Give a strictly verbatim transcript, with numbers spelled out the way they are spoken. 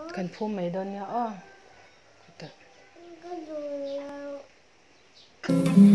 กันพูดไม่โดนเนี่ยอ้อก็ดูแล้ว